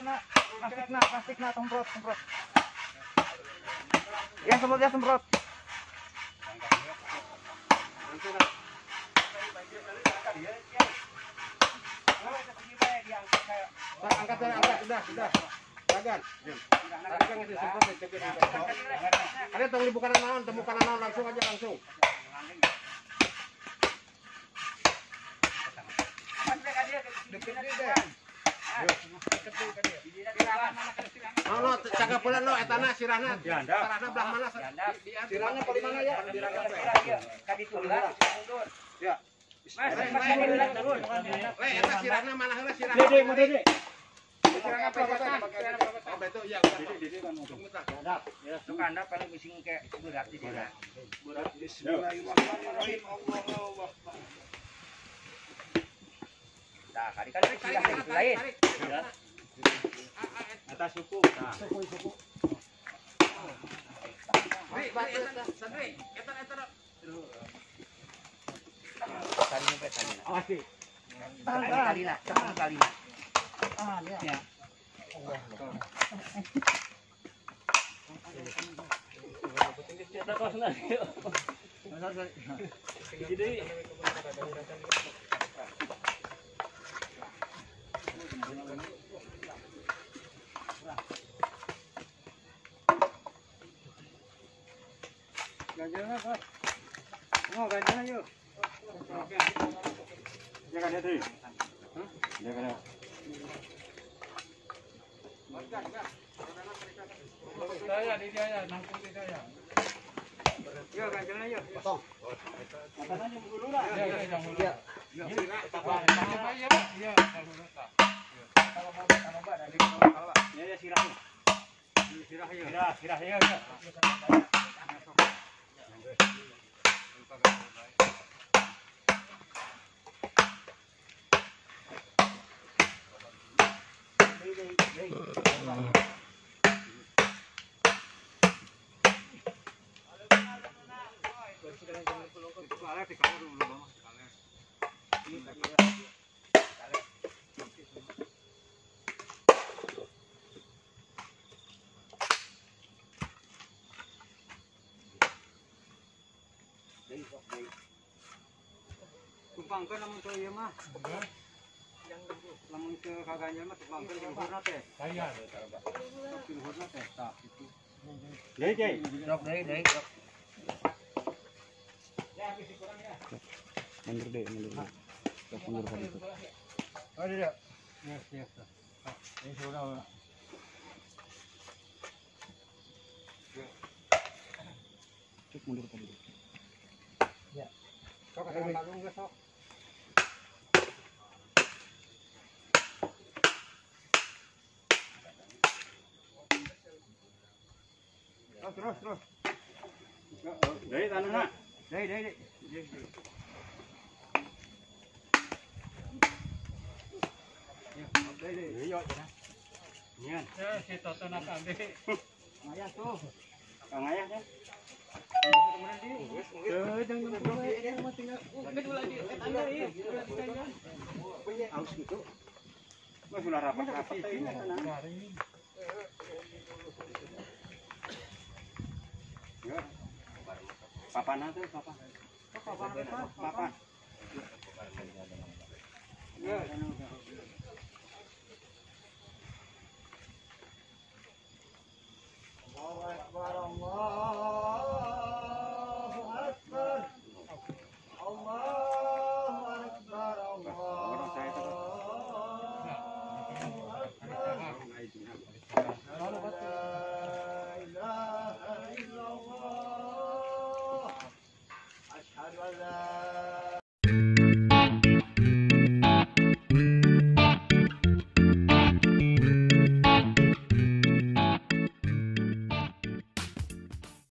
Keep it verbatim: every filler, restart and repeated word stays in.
nak, plastik nak, plastik nak, semprot, semprot. Ya semprot ya semprot. Angkat angkat, sudah, sudah. Jagan. Ada tong di bukan naon, temu kana naon langsung aja langsung. No no, caga pula no etana sirahna. Sirahna belah mana? Sirahna paling mana ya? Ka ditulah mundur. Ya. Mas, mas turun. Le eta sirahna mana heula sirahna? Dede, mau dede. Sirahna apa apa? Oh, betul ya. Dede kan untuk mutak. Hadap. Ya, sok anda paling bising kayak berat di sana. Berat. Bismillahirrahmanirrahim. Allahu Akbar. Nah, kali-kali kita lain. Ya. Atas suku. Nah. Suku suku. Baik, baik, Sandri. Eta eta. Kali ini petani. Oh, sih. Kali lah, kali lah. Ah, ya. Allah. Kita kosong lagi. Jadi ganjalan Pak. Oh, ganjalan yuk. Jangan ada tuh. Hah? Jangan ada. Saya di saya, nangkung di saya. Yuk, ganjalan yuk. Potong. Makanannya dulu lah. Ya, ya, jangan dulu. Ya. Ya, sirah. Ya, Pak. Ya, kalau letak. Kalau mau tambah dari kalau ya ya sirahnya. Sirah ya. Sirah, sirah ya. Tumpangkan namun tuh ya mah. Lamun ke kaganya mah tumpangkan di luhurna teh. Saya di luhurna teh. Tah itu. Deui deui. Dok deui deui. Ya habis kurang ya. Mundur deh, mundur. Dok mundur kan itu. Oh iya. Yes, yes. Ini sudah. Cuk mundur tadi. Ya. Sok ada balung ge sok. Oh, terus terus. Dari tanahna. Dari dari dari. Ya, dari dari. Yo ya. Nyan. Ya, si Toto nak ambil. Ayah tuh. Kang ayah ya. Eh, jangan jangan ini mah tinggal. Betul lagi. Anda ini. Aus gitu. Mas sudah rapat-rapat ini sana. Ya. Papan itu, papan. Papan apa? Papan. Ya. Allahu Akbar, Allahu Akbar. Allahu Akbar, Allahu Akbar.